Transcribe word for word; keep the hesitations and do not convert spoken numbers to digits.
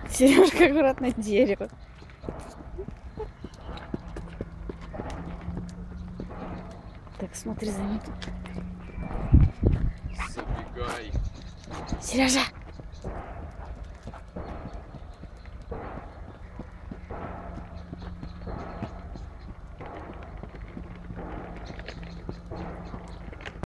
Сережка, аккуратно дерево. Так, смотри за ним. Забегай. Сережа!